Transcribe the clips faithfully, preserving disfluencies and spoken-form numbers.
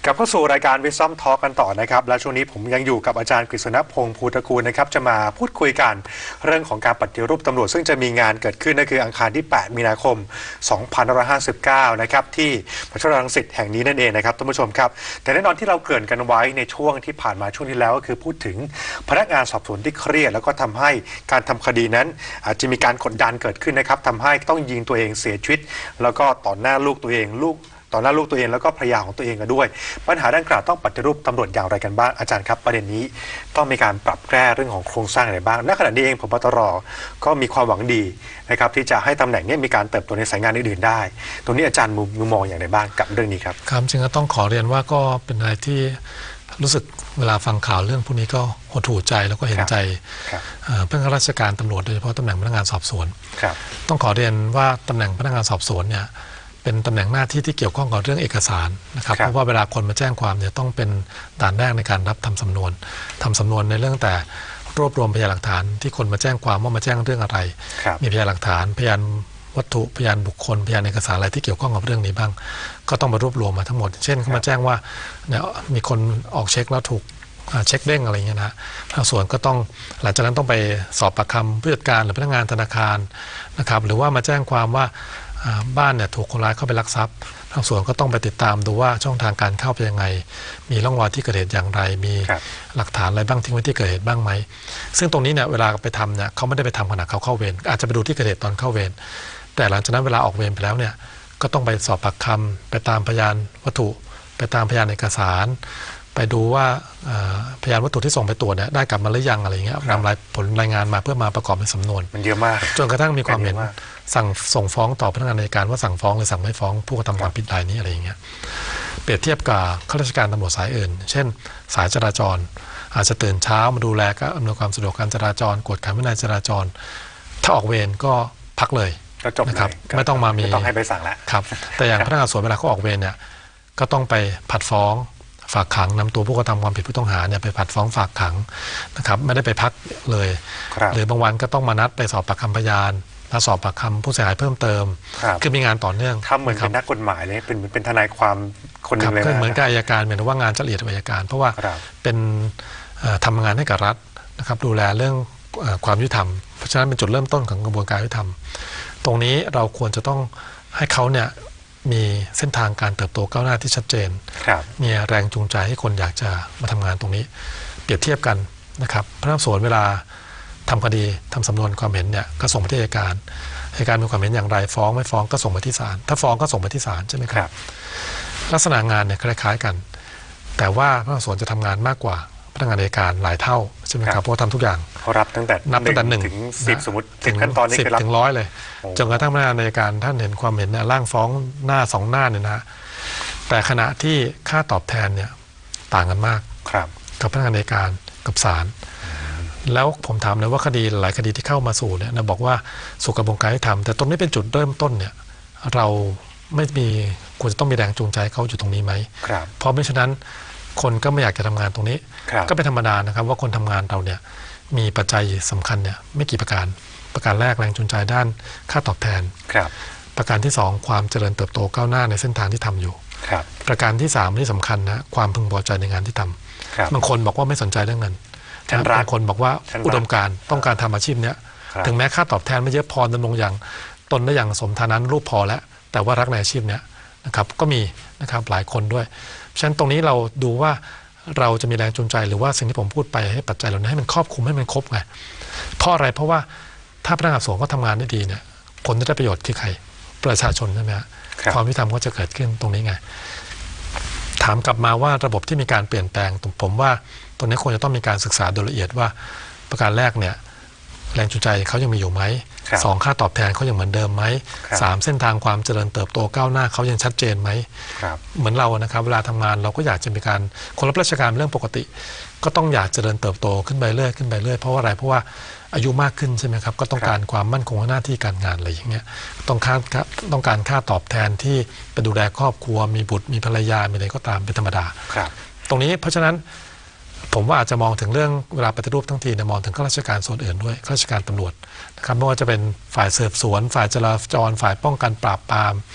กลับเข้าสู่รายการ Wisdom Talk กันต่อนะครับและช่วงนี้ผมยังอยู่กับอาจารย์กฤษณพงษ์ภูตระกูลนะครับจะมาพูดคุยกันเรื่องของการปฏิรูปตำรวจซึ่งจะมีงานเกิดขึ้นนั่นคืออังคารที่แปดมีนาคมสองพันห้าร้อยห้าสิบเก้านะครับที่มหาวิทยาลัยรังสิตแห่งนี้นั่นเองนะครับท่านผู้ชมครับแต่แน่นอนที่เราเกริ่นกันไว้ในช่วงที่ผ่านมาช่วงที่แล้วก็คือพูดถึงพนักงานสอบสวนที่เครียดแล้วก็ทำให้การทำคดีนั้นอาจจะมีการกดดันเกิดขึ้นนะครับทำให้ต้องยิงตัวเองเสียชีวิตแล้วก็ต่อหน้าลูกตัวเองลูกต่อหน้าลูกตัวเองแล้วก็ภรรยาของตัวเองกันด้วยปัญหาดังกล่าวต้องปฏิรูปตำรวจอย่างไรกันบ้างอาจารย์ครับประเด็นนี้ต้องมีการปรับแก้เรื่องของโครงสร้างอะไรบ้างณขณะนี้เองผบ.ตร.ก็มีความหวังดีนะครับที่จะให้ตำแหน่งนี้มีการเติบโตในสายงานอื่นๆได้ตรงนี้อาจารย์มุมมองอย่างไรบ้างกับเรื่องนี้ครับครับจริงก็ต้องขอเรียนว่าก็เป็นอะไรที่รู้สึกเวลาฟังข่าวเรื่องพวกนี้ก็หดหู่ใจแล้วก็เห็นใจเพื่อนข้าราชการตำรวจโดยเฉพาะตำแหน่งพนักงานสอบสวนต้องขอเรียนว่าตำแหน่งพนักงานสอบสวนเนี่ยเป็นตำแหน่งหน้าที่ที่เกี่ยวข้องกับเรื่องเอกสารนะครับเพราะว่าเวลาคนมาแจ้งความเนี่ยต้องเป็นด่านแรกในการรับทำสำนวนทำสำนวนในเรื่องแต่รวบรวมพยานหลักฐานที่คนมาแจ้งความว่ามาแจ้งเรื่องอะไรมีพยานหลักฐานพยานวัตถุพยานบุคคลพยานเอกสารอะไรที่เกี่ยวข้องกับเรื่องนี้บ้างก็ต้องมารวบรวมมาทั้งหมดเช่นเขามาแจ้งว่าเนี่ยมีคนออกเช็คแล้วถูกเช็คเด้งอะไรเงี้ยนะทางส่วนก็ต้องหลังจากนั้นต้องไปสอบปากคำผู้จัดการหรือพนักงานธนาคารนะครับหรือว่ามาแจ้งความว่าบ้านเนี่ยถูกคนร้ายเข้าไปลักทรัพย์ทางส่วนก็ต้องไปติดตามดูว่าช่องทางการเข้าเป็นยังไงมีร่องรอยที่เกิดเหตุอย่างไรมีหลักฐานอะไรบ้างทิ้งไว้ที่เกิดเหตุบ้างไหมซึ่งตรงนี้เนี่ยเวลาไปทำเนี่ยเขาไม่ได้ไปทำขณะเขาเข้าเวรอาจจะไปดูที่เกิดเหตุตอนเข้าเวรแต่หลังจากนั้นเวลาออกเวรไปแล้วเนี่ยก็ต้องไปสอบปากคำไปตามพยานวัตถุไปตามพยานเอกสารไปดูว่าพยานวัตถุที่ส่งไปตรวจเนี่ยได้กลับมาหรือยังอะไรเงี้ยนำรายผลรายงานมาเพื่อมาประกอบเป็นสำนวนมันเยอะมากจนกระทั่งมีความเห็นสั่งส่งฟ้องต่อพนักงานอัยการว่าสั่งฟ้องหรือสั่งไม่ฟ้องผู้กระทำความผิดรายนี้อะไรอย่างเงี้ยเปรียบเทียบกับข้าราชการตำรวจสายอื่นเช่นสายจราจรอาจจะตื่นเช้ามาดูแลก็อำนวยความสะดวกการจราจรกวดขันวินัยจราจรถ้าออกเวรก็พักเลยนะครับไม่ต้องมามีต้องให้ใบสั่งแล้วครับแต่อย่างพนักงานสวนเวลาเขาออกเวรเนี่ยก็ต้องไปผัดฟ้องฝากขังนำตัวผู้กระทำความผิดผู้ต้องหาเนี่ยไปผัดฟ้องฝากขังนะครับไม่ได้ไปพักเลยหรือบางวันก็ต้องมานัดไปสอบปากคำพยานและสอบปากคำผู้เสียหายเพิ่มเติมคือมีงานต่อเนื่องทำเหมือนเป็นนักกฎหมายเลยเป็นเป็นทนายความคนนึงเลยนะเหมือนกับอัยการเหมือนว่างานจะละเอียดอัยการเพราะว่าเป็นทำงานให้กับรัฐนะครับดูแลเรื่องความยุติธรรมเพราะฉะนั้นเป็นจุดเริ่มต้นของกระบวนการยุติธรรมตรงนี้เราควรจะต้องให้เขาเนี่ยมีเส้นทางการเติบโตก้าวหน้าที่ชัดเจนมีแรงจูงใจให้คนอยากจะมาทำงานตรงนี้เปรียบเทียบกันนะครับพนักงานสวนเวลาทำคดีทำสำนวนความเห็นเนี่ยก็ส่งไปที่อัยการอัยการมีความเห็นอย่างไรฟ้องไม่ฟ้องก็ส่งไปที่ศาลถ้าฟ้องก็ส่งไปที่ศาลใช่ไหมครับลักษณะงานเนี่ยคล้ายๆกันแต่ว่าพนักงานสวนจะทำงานมากกว่าพนักงานอัยการหลายเท่าใช่ไหมครับเพราะทำทุกอย่างเขารับตั้งแต่นับตั้งแต่หนึ่งถึงสิบสมมติถึงขั้นตอนนี้สิบถึงร้อยเลยจนกระทั่งพนักงานอัยการท่านเห็นความเห็นเนี่ยร่างฟ้องหน้าสองหน้าเนี่ยนะแต่ขณะที่ค่าตอบแทนเนี่ยต่างกันมากกับพนักงานอัยการกับศาลแล้วผมถามเลยว่าคดีหลายคดีที่เข้ามาสู่เนี่ยนะบอกว่าสู่กระบวนการยุติธรรมแต่ตรงนี้เป็นจุดเริ่มต้นเนี่ยเราไม่มีควรจะต้องมีแรงจูงใจเขาอยู่ตรงนี้ไหมเพราะไม่ฉะนั้นคนก็ไม่อยากจะทำงานตรงนี้ก็เป็นธรรมดานะครับว่าคนทำงานเราเนี่ยมีปัจจัยสำคัญเนี่ยไม่กี่ประการประการแรกแรงจูงใจด้านค่าตอบแทนประการที่สองความเจริญเติบโตก้าวหน้าในเส้นทางที่ทำอยู่ประการที่สามที่สำคัญนะความพึงพอใจในงานที่ทำบางคนบอกว่าไม่สนใจเรื่องเงินบางคนบอกว่าอุดมการณ์ต้องการทำอาชีพเนี้ยถึงแม้ค่าตอบแทนไม่เยอะพอดำรงอย่างตนได้อย่างสมฐานะรูปพอแล้วแต่ว่ารักในอาชีพเนี้ยนะครับก็มีนะครับหลายคนด้วยฉะนั้นตรงนี้เราดูว่าเราจะมีแรงจูงใจหรือว่าสิ่งที่ผมพูดไปให้ปัจจัยเหล่านี้ให้มันครอบคลุมให้มันครบไงเพราะอะไรเพราะว่าถ้าพนักงานสวนก็ทำงานได้ดีเนี่ยผลที่ได้ประโยชน์คือใครประชาชนใช่ไหมฮะความยุติธรรมก็จะเกิดขึ้นตรงนี้ไงถามกลับมาว่าระบบที่มีการเปลี่ยนแปลงผมว่าตรงนี้ควรจะต้องมีการศึกษาโดยละเอียดว่าประการแรกเนี่ยแรงจูงใจเขายังมีอยู่ไหมสองค่าตอบแทนเขายังเหมือนเดิมไหมสามเส้นทางความเจริญเติบโตก้าวหน้าเขายังชัดเจนไหมเหมือนเรานะครับเวลาทำงานเราก็อยากจะมีการคนรับราชการเรื่องปกติก็ต้องอยากเจริญเติบโตขึ้นไปเรื่อยขึ้นไปเรื่อยเพราะว่าอะไรเพราะว่าอายุมากขึ้นใช่ไหมครับก็ต้องการความมั่นคงหน้าที่การงานอะไรอย่างเงี้ยต้องค่าต้องการค่าตอบแทนที่ไปดูแลครอบครัวมีบุตรมีภรรยามีอะไรก็ตามเป็นธรรมดาตรงนี้เพราะฉะนั้นผมว่าอาจจะมองถึงเรื่องเวลาปฏิรูปทั้งทีเนี่ยมองถึงข้าราชการส่วนอื่นด้วยข้าราชการตำรวจนะครับไม่ว่าจะเป็นฝ่ายสืบสวนฝ่ายจราจรฝ่ายป้องกันปราบปราม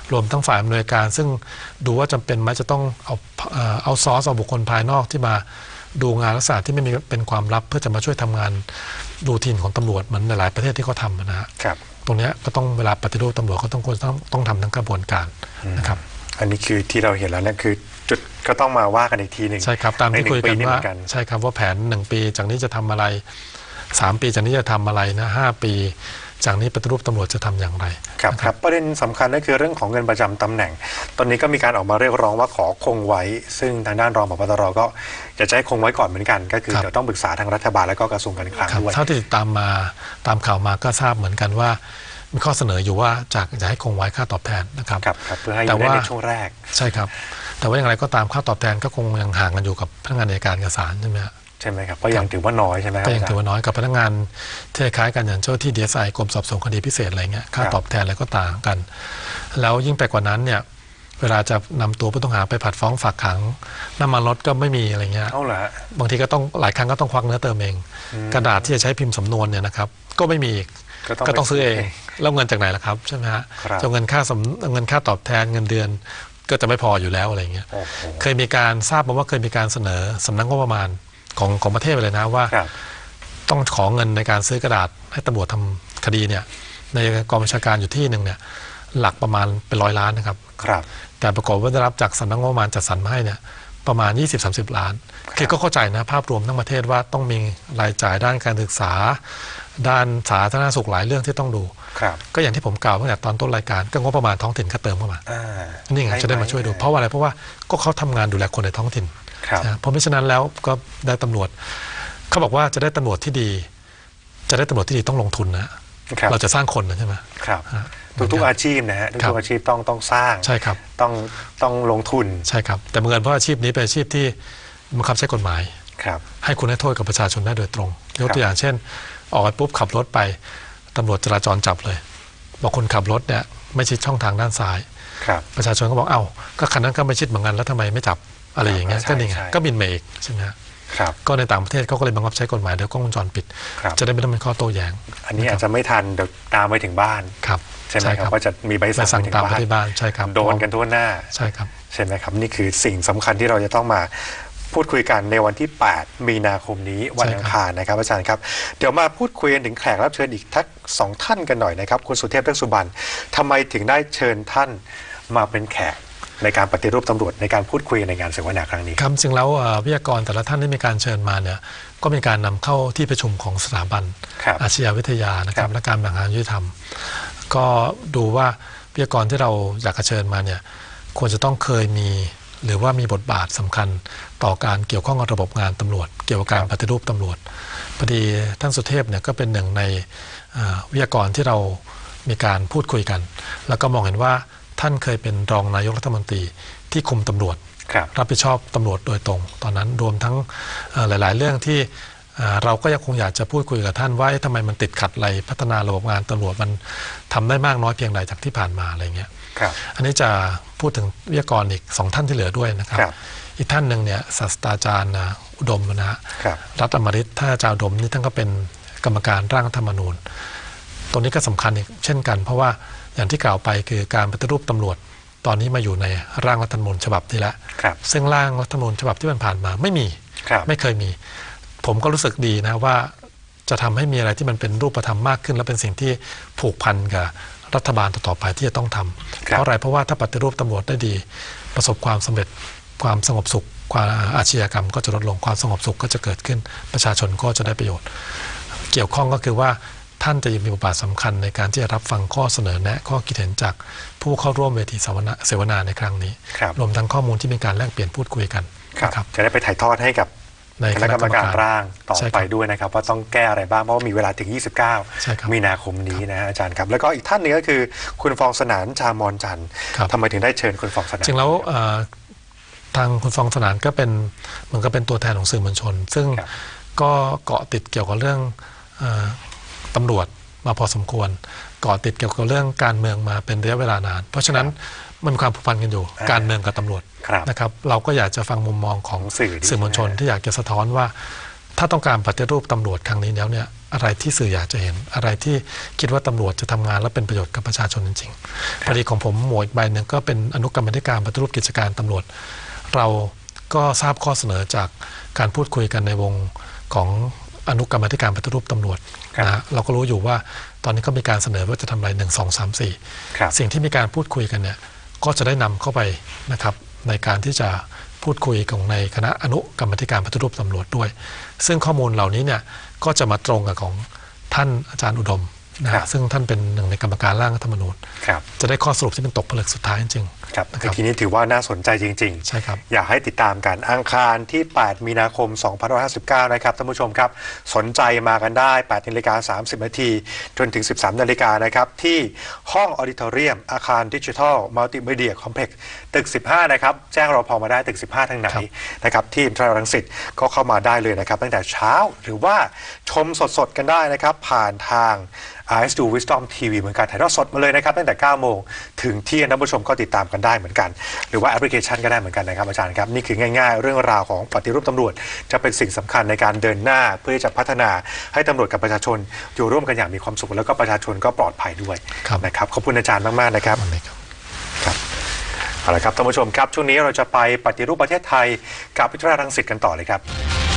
รวมทั้งฝ่ายอำนวยการซึ่งดูว่าจำเป็นไหมจะต้องเอาเอาซอสเอาบุคคลภายนอกที่มาดูงานลักษณะที่ไม่มีเป็นความลับเพื่อจะมาช่วยทำงานรูทีนของตำรวจเหมือนในหลายประเทศที่เขาทำนะฮะตรงนี้ก็ต้องเวลาปฏิรูปตำรวจก็ต้องต้องต้องทำทั้งกระบวนการนะครับอันนี้คือที่เราเห็นแล้วนั่นคือจุดก็ต้องมาว่ากันอีกทีหนึ่งใช่ครับตามที่คุยกันว่าใช่ครับว่าแผนหนึ่งปีจากนี้จะทำอะไรสามปีจากนี้จะทำอะไรนะห้าปีจากนี้ปฏิรูปตำรวจจะทำอย่างไรครับครับประเด็นสำคัญก็คือเรื่องของเงินประจำตำแหน่งตอนนี้ก็มีการออกมาเรียกร้องว่าขอคงไว้ซึ่งทางด้านรองผบ.ตร.ก็จะใช้คงไว้ก่อนเหมือนกันก็คือเดี๋ยวต้องปรึกษาทางรัฐบาลและก็กระทรวงการคลังด้วยเท่าที่ตามมาตามข่าวมาก็ทราบเหมือนกันว่ามีข้อเสนออยู่ว่าจากจะให้คงไว้ค่าตอบแทนนะครับครับเพื่อให้อยู่ได้ในช่วงแรกใช่ครับแต่ว่าอย่างไรก็ตามค่าตอบแทนก็คงยังห่างกันอยู่กับพนักงานอัยการกับศาลใช่ไหมใช่ไหมครับก็ยังถือว่าน้อยใช่ไหมก็ยังถือว่าน้อยกับพนักงานที่คล้ายกันอย่างเจ้าที่ดีเอสไอกรมสอบสวนคดีพิเศษอะไรเงี้ยค่าตอบแทนอะไรก็ต่างกันแล้วยิ่งไปกว่านั้นเนี่ยเวลาจะนำตัวผู้ต้องหาไปผัดฟ้องฝากขังน้ำมันรถก็ไม่มีอะไรเงี้ยบางทีก็ต้องหลายครั้งก็ต้องควักเนื้อเติมเองกระดาษที่จะใช้พิมพ์สำนวนเนี่ยนะครับก็ไม่มีก็ต้องซื้อเองแล้วเงินจากไหนล่ะครับใช่ไหมฮะจะเงินค่าสำเงินค่าตอบแทนเงินเดือนก็จะไม่พออยู่แล้วอะไรเงี้ยเคยมีการทราบมาว่าเคยมีการเสนอสำนักงบประมาณของของประเทศไปเลยนะว่าต้องขอเงินในการซื้อกระดาษให้ตำรวจทำคดีเนี่ยในกองบัญชาการอยู่ที่หนึ่งเนี่ยหลักประมาณเป็นร้อยล้านนะครับครับแต่ปรากฏว่าได้รับจากสำนักงบประมาณจัดสรรมาให้เนี่ยประมาณ ยี่สิบถึงสามสิบ ล้านคือก็เข้าใจนะภาพรวมทั้งประเทศว่าต้องมีรายจ่ายด้านการศึกษาด้านสาธารณสุขหลายเรื่องที่ต้องดูก็อย่างที่ผมกล่าวตั้งแต่ตอนต้นรายการก็งบประมาณท้องถิ่นก็เติมเข้ามานี่ไงจะได้มาช่วยดูเพราะว่าอะไรเพราะว่าก็เขาทำงานดูแลคนในท้องถิ่นเพราะมิฉะนั้นแล้วก็ได้ตำรวจเขาบอกว่าจะได้ตำรวจที่ดีจะได้ตำรวจที่ดีต้องลงทุนนะเราจะสร้างคนนะใช่ไหมครับทุกๆอาชีพนะฮะทุกๆอาชีพต้องต้องสร้างใช่ครับต้องต้องลงทุนใช่ครับแต่เมื่อเพราะอาชีพนี้เป็นอาชีพที่บังคับใช้กฎหมายให้คุณให้โทษกับประชาชนได้โดยตรงยกตัวอย่างเช่นออกไปปุ๊บขับรถไปตำรวจจราจรจับเลยบอกคนขับรถเนี่ยไม่ชิดช่องทางด้านซ้ายประชาชนก็บอกเอ้าก็คันนั้นก็ไม่ชิดเหมือนกันแล้วทำไมไม่จับอะไรอย่างเงี้ยก็นี่ไงก็บินเมกใช่ไหมครับก็ในต่างประเทศเขาก็เลยบังคับใช้กฎหมายเดี๋ยวกล้องวงจรปิดจะได้ไม่ต้องเป็นข้อโต้แย้งอันนี้อาจจะไม่ทันเดี๋ยวตามไปถึงบ้านครับใช่ไหมครับว่าจะมีใบสั่งตามไปที่บ้านใช่ครับโดนกันทั่วหน้าใช่ครับใช่ไหมครับนี่คือสิ่งสำคัญที่เราจะต้องมาพูดคุยกันในวันที่แปดมีนาคมนี้วันอังคารนะครับอาจารย์ครับเดี๋ยวมาพูดคุยกันถึงแขกรับเชิญอีกทักสองท่านกันหน่อยนะครับคุณสุเทพเทือกสุบรรณทำไมถึงได้เชิญท่านมาเป็นแขกในการปฏิรูปตำรวจในการพูดคุยในงานเสวนาครั้งนี้ครับจริงแล้ววิทยากรแต่ละท่านที่มีการเชิญมาเนี่ยก็มีการนำเข้าที่ประชุมของสถาบันอาชญาวิทยานะครับและการแบ่งงานยุติธรรมก็ดูว่าวิทยากรที่เราอยากเชิญมาเนี่ยควรจะต้องเคยมีหรือว่ามีบทบาทสำคัญต่อการเกี่ยวข้องกับระบบงานตำรวจเกี่ยวกับการปฏิรูปตำรวจพอดีท่านสุเทพเนี่ยก็เป็นหนึ่งในวิทยากรที่เรามีการพูดคุยกันแล้วก็มองเห็นว่าท่านเคยเป็นรองนายกรัฐมนตรีที่คุมตำรวจ ร, รับผิดชอบตำรวจโดยตรงตอนนั้นรวมทั้งหลายๆเรื่องที่เราก็ยังคงอยากจะพูดคุยกับท่านว่าทำไมมันติดขัดอะไรพัฒนาระบบงานตำรวจมันทำได้มากน้อยเพียงใดจากที่ผ่านมาอะไรเงี้ยอันนี้จะพูดถึงวิทยากรอีกสองท่านที่เหลือด้วยนะครับอีกท่านหนึ่งเนี่ยศาสตราจารย์อุดมนะฮะรัตอมฤตท่านอาจารย์อุดมนี่ท่านก็เป็นกรรมการร่างรัฐธรรมนูญตรงนี้ก็สำคัญอีกเช่นกันเพราะว่าอย่างที่กล่าวไปคือการปฏิรูปตำรวจตอนนี้มาอยู่ในร่างรัฐธรรมนูญฉบับนี้แล้วซึ่งร่างรัฐธรรมนูญฉบับที่มันผ่านมาไม่มีไม่เคยมีผมก็รู้สึกดีนะว่าจะทำให้มีอะไรที่มันเป็นรูปธรรมมากขึ้นและเป็นสิ่งที่ผูกพันกับรัฐบาลต่อไปที่จะต้องทำเพราะอะไรเพราะว่าถ้าปฏิรูปตำรวจได้ดีประสบความสำเร็จความสงบสุขความอาชญากรรมก็จะลดลงความสงบสุขก็จะเกิดขึ้นประชาชนก็จะได้ประโยชน์เกี่ยวข้องก็คือว่าท่านจะมีบทบาทสำคัญในการที่จะรับฟังข้อเสนอแนะข้อคิดเห็นจากผู้เข้าร่วมเวทีเสวนาในครั้งนี้รวมทั้งข้อมูลที่มีการแลกเปลี่ยนพูดคุยกันครับจะได้ไปถ่ายทอดให้กับคณะกรรมการร่างต่อไปด้วยนะครับว่าต้องแก้อะไรบ้างเพราะว่ามีเวลาถึงยี่สิบเก้ามีนาคมนี้นะอาจารย์ครับแล้วก็อีกท่านนึงก็คือคุณฟองสนานชามรจันทร์ทำไมถึงได้เชิญคุณฟองสนานจริงแล้วทางคุณฟองสนานก็เป็นเหมือนกับเป็นตัวแทนของสื่อมวลชนซึ่งก็เกาะติดเกี่ยวกับเรื่องตำรวจมาพอสมควรเกาะติดเกี่ยวกับเรื่องการเมืองมาเป็นระยะเวลานานเพราะฉะนั้นมันมีความผูกพันกันอยู่การเมืองกับตำรวจนะครับเราก็อยากจะฟังมุมมองของสื่อมวลชนที่อยากจะสะท้อนว่าถ้าต้องการปฏิรูปตำรวจครั้งนี้แล้วเนี่ยอะไรที่สื่ออยากจะเห็นอะไรที่คิดว่าตำรวจจะทำงานแล้วเป็นประโยชน์กับประชาชนจริงๆพอดีของผมหมวดอีกใบหนึ่งก็เป็นอนุกรรมการปฏิรูปกิจการตำรวจเราก็ทราบข้อเสนอจากการพูดคุยกันในวงของอนุกรรมการปฏิรูปตำรวจนะเราก็รู้อยู่ว่าตอนนี้ก็มีการเสนอว่าจะทำอะไรหนึ่งสองสามสี่สิ่งที่มีการพูดคุยกันเนี่ยก็จะได้นำเข้าไปนะครับในการที่จะพูดคุยของในคณะอนุกรรมการปฏิรูปตำรวจด้วยซึ่งข้อมูลเหล่านี้เนี่ยก็จะมาตรงกับของท่านอาจารย์อุดมนะฮะซึ่งท่านเป็นหนึ่งในกรรมการร่างรัฐธรรมนูญจะได้ข้อสรุปที่เป็นตกผลึกสุดท้ายจริงๆครับทีนี้ถือว่าน่าสนใจจริงๆใช่ครับอยากให้ติดตามกันอังคารที่แปดมีนาคมสองพันห้าร้อยห้าสิบเก้านะครับท่านผู้ชมครับสนใจมากันได้แปดนาฬิกาสามสิบนาทีจนถึงสิบสามนาฬิกานะครับที่ห้องออดิทอเรียมอาคารดิจิทัลมัลติมีเดียคอมเพล็กซ์ตึกสิบห้านะครับแจ้งรพมาได้ตึกสิบห้าทางไหนนะครับที่อินทรารังสิตก็เข้ามาได้เลยนะครับตั้งแต่เช้าหรือว่าชมสดๆกันได้นะครับผ่านทาง ไอ เอส ดู Wisdom ที วี เหมือนกันถ่ายทอดสดมาเลยนะครับตั้งแต่เก้าโมงถึงเที่ยงท่านผู้ชมก็ติดตามกันได้เหมือนกันหรือว่าแอปพลิเคชันก็ได้เหมือนกันนะครับอาจารย์ครับนี่คือง่ายๆเรื่องราวของปฏิรูปตำรวจจะเป็นสิ่งสำคัญในการเดินหน้าเพื่อจะพัฒนาให้ตำรวจกับประชาชนอยู่ร่วมกันอย่างมีความสุขแล้วก็ประชาชนก็ปลอดภัยด้วยนะครับขอบคุณอาจารย์มากๆนะครับครับเอาละครับท่านผู้ชมครับช่วงนี้เราจะไปปฏิรูปประเทศไทยกับวิทยาลัยรังสิตกันต่อเลยครับ